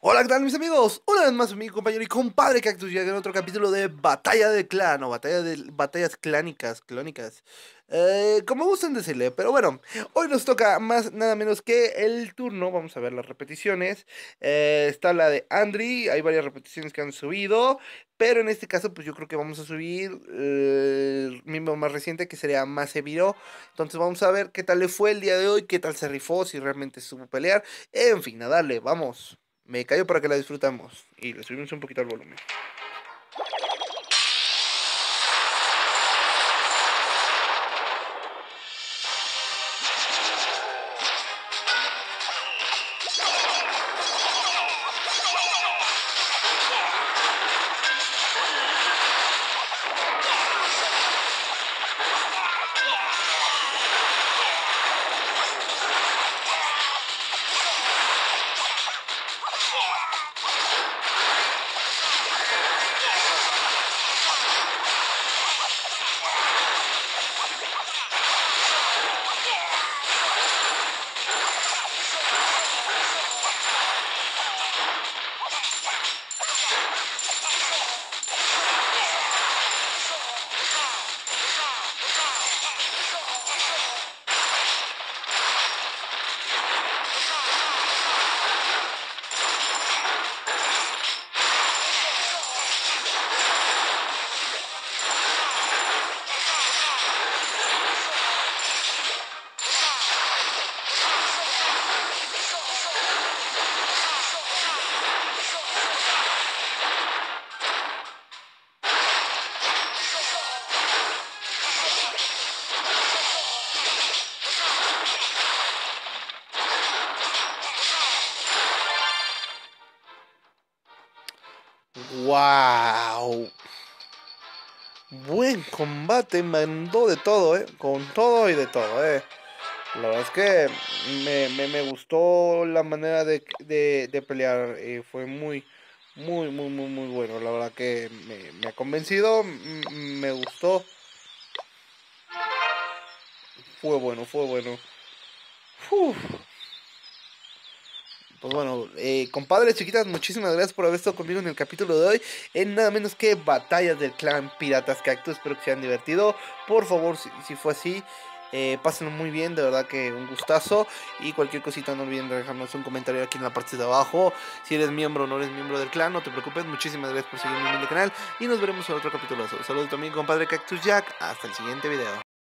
Hola, ¿qué tal mis amigos? Una vez más mi compañero y compadre Cactus llega en otro capítulo de Batalla de Clan o batallas clónicas. Como gusten decirle, pero bueno, hoy nos toca más nada menos que el turno. Vamos a ver las repeticiones. Está la de Andri, hay varias repeticiones que han subido, pero en este caso pues yo creo que vamos a subir el miembro más reciente que sería Maseviro. Entonces vamos a ver qué tal le fue el día de hoy, qué tal se rifó, si realmente supo pelear. En fin, a darle, vamos. Me callo para que la disfrutamos. Y le subimos un poquito al volumen. ¡Wow! Buen combate, mandó de todo, con todo y de todo, La verdad es que me gustó la manera de pelear. Fue muy bueno. La verdad que me ha convencido, me gustó. Fue bueno, fue bueno. Uf. Pues bueno, compadres chiquitas, muchísimas gracias por haber estado conmigo en el capítulo de hoy. En nada menos que Batallas del Clan Piratas Cactus. Espero que se hayan divertido. Por favor, si fue así, pásenlo muy bien. De verdad que un gustazo. Y cualquier cosita, no olviden de dejarnos un comentario aquí en la parte de abajo. Si eres miembro o no eres miembro del clan, no te preocupes. Muchísimas gracias por seguirme en el canal. Y nos veremos en otro capítulo. Saludos también, compadre Cactus Jack. Hasta el siguiente video.